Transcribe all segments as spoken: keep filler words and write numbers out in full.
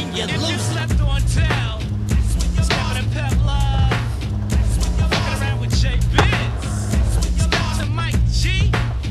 king, you If lose you it. slept on tell, stepping in pep love, fucking around with J Biz, step to Mike G.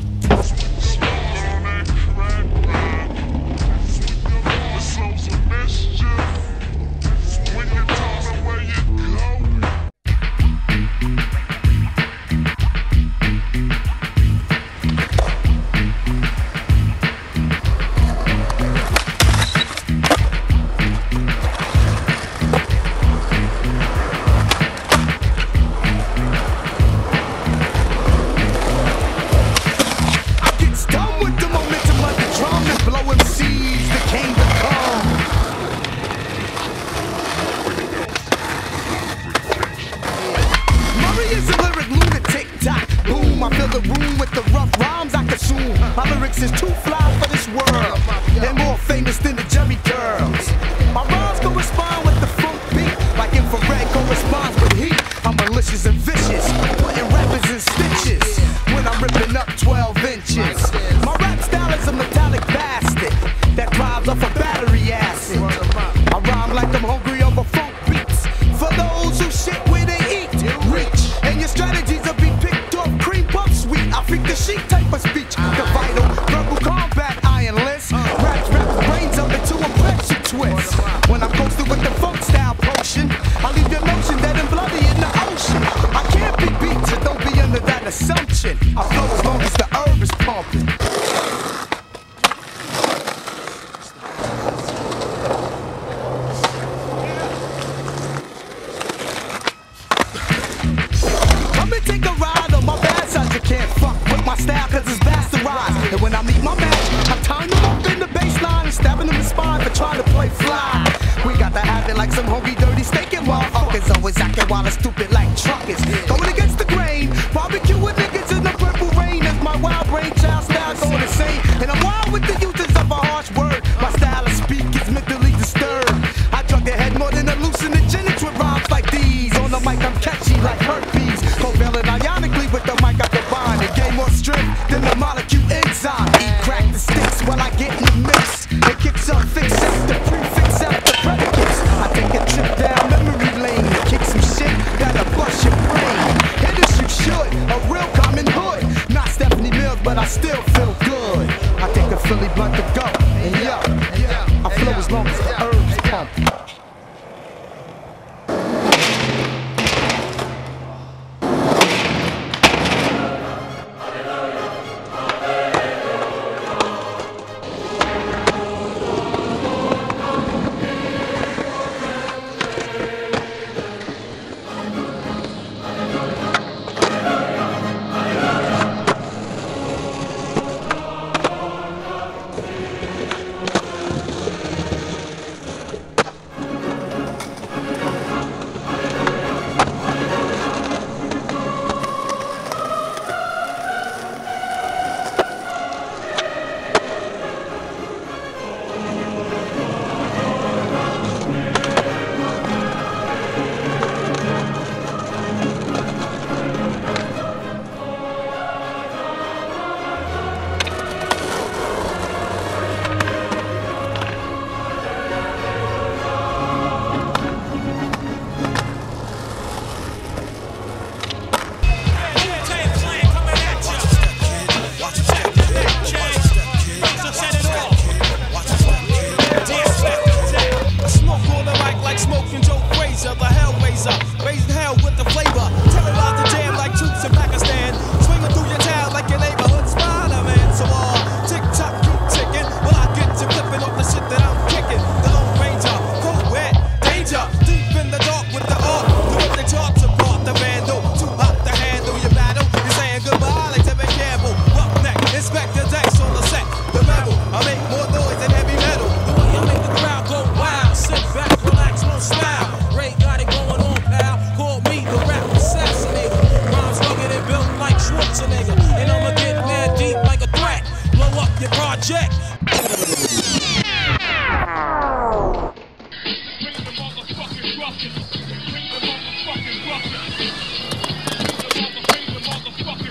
I fill the room with the rough rhymes I consume. My lyrics is too fly for this world. They're more famous than the Jerry Girls. My rhymes correspond with the funk beat, like infrared corresponds with heat. I'm malicious and vicious, putting rappers in stitches when I'm ripping up twelve inches. My rap style is a metallic bastard that drives off a battery acid. I rhyme like I'm hungry over funk beats. For those who shit where they eat, reach, and your strategies will be picked off cream puff sweet. I freak the sheet type of speech, the vital verbal combat I enlist. Raps rap brains up into a pressure twist. When I'm coasting with the funk style potion, I leave the notion that I'm bloody in the ocean. I can't be beat, so don't be under that assumption. I flow as long as the herb is pumping. Take a ride on my bad side, you can't fuck with my style cause it's bastardized. And when I meet my match, I turn them up in the baseline and stabbing them in the spine for trying to play fly. We got to have it like some hungry, dirty steak and motherfuckers always acting wild and stupid like truckers. Going against the grain, barbecue with niggas in the purple rain. As my wild brain child style going insane. And I'm wild with the uses of a harsh word. My style of speak is mentally disturbed. I drug their head more than hallucinogenics with rhymes like these. On the mic I'm catchy like herpes. Covalent ionically with the mic I combine. It gain more strength than the molecule enzyme. Eat crack the sticks while I get in the mix. It kicks up, fix after prefix after predicates. I take a trip down memory lane and kick some shit that'll bust your brain. Hit as you should, a real common hood. Not Stephanie Mills, but I still feel good. I take a Philly blunt to go, and yo, I flow as long as the herbs pump.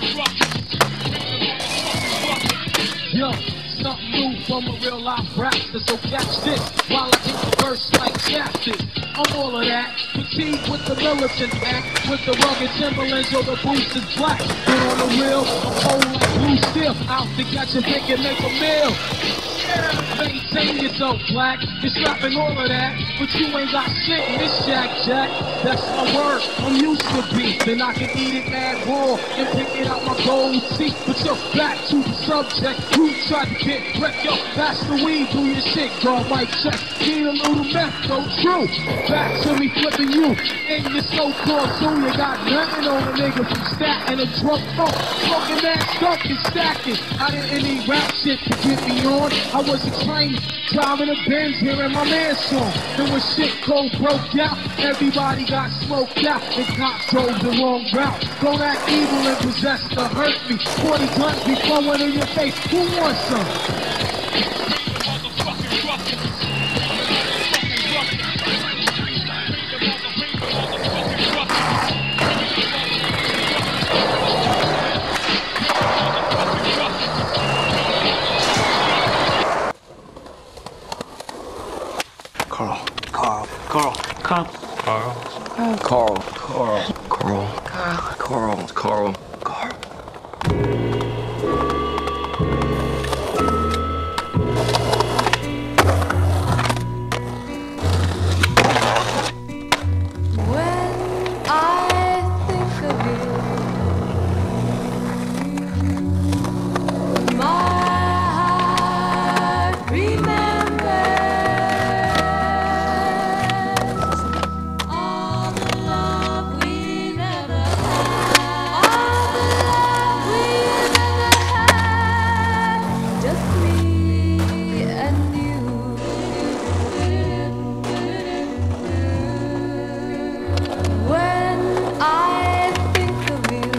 Yo, something new from a real life rap. faster, so catch this while I hit the verse like chapters. I'm all of that, fatigued with the militant act, with the rugged Timberlands or the boosters black. But on the real, I'm cold like blue steel, out to catch a pick and make a meal. Maintain yourself, black. You're slapping all of that, but you ain't got shit in this shack, Jack. That's my word. I'm used to beef, and I can eat it mad raw and pick it out my gold teeth. But you're back to the subject. You tried to get wrecked, yo. Pass the weed, do your shit, girl. Mic check. Need a little meth, though true. Back to me flipping you in your so-called zoo. You got nothing on a nigga from Staten and a drunk funk. Smoking that skunk and stacking. I didn't need rap shit to get me on. I was a train driving a Benz hearing my man's song. And when shit cold broke out, everybody got smoked out and cops drove the wrong route. Don't act evil and possessed to hurt me. forty guns be flowing in your face. Who wants some? Motherfucking ruckus. Fucking ruckus. Motherfucking ruckus. Carl. Carl. Carl. Carl. Carl. Carl. Carl. Carl. Carl. Carl. Carl. Carl. When I think of you, my heart remembers all the love we've ever had, all the love we've ever had, just me and you. When I think of you,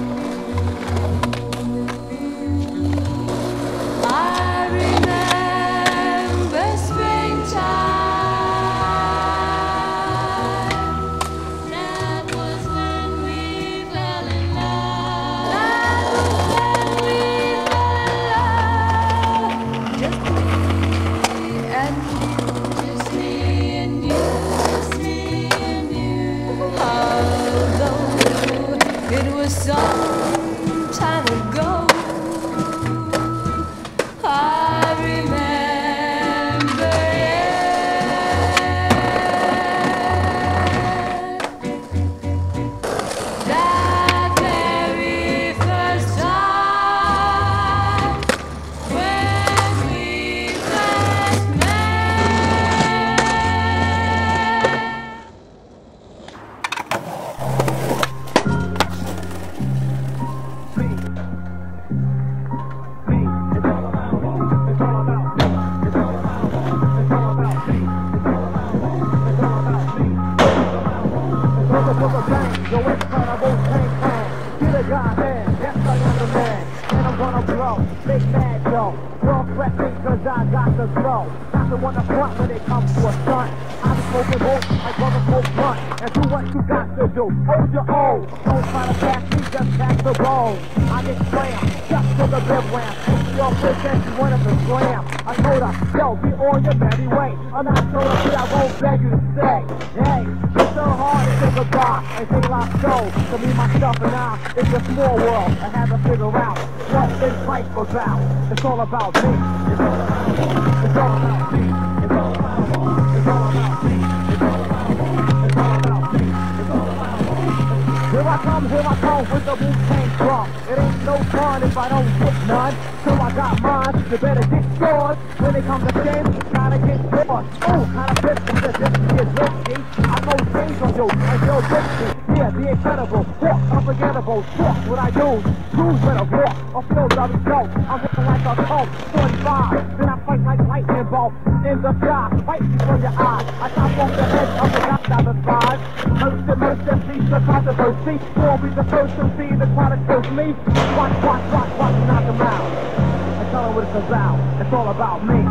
I remember springtime. That was when we fell in love. That was when we fell in love. Just me and you, just me and you, just me and you. Although it was some time ago, I remember it. That very first time when we first met. Cause I got the glow. Not the one up front when it comes to a stunt. I'm smoking hope like brother smoke blunt. And do what you got to do. Hold your own. Don't try to pass me, just pass the ball. I get slammed, just to the bib lamp. Your bitch and she wanted to slam. I told her, yo, be on your merry way. I'm not told her, but I won't beg you to stay. Hey, it's so hard to say goodbye and say my soul. To me, myself and I, it's a small world. I had to figure out what this life was about. It's all about me. It's all about me. It's all about me. It's all about me. It's all about me. It's all about me. It's all about me. It's all about me. Here I come, here I come with the Wu-Tang drum. It ain't no fun if I don't get none. So I got mine, you better get yours. When it comes to games, gotta get yours. Oh, kind of bitch, because this is risky. I know things on you, and you're risky. Yeah, the incredible, walk, unforgettable. Talk what I do, choose when I walk. I feel bloody dope, I'm looking like a Colt forty-five. Then I fight like lightning bolt in the sky, right before your eyes. I chop off the head of the guy down the side. Mercy, mercy, cease the controversy. Won't be the first to see the product kills me. Watch, watch, watch, watch, knock him out. I tell her what it's about. It's all about me.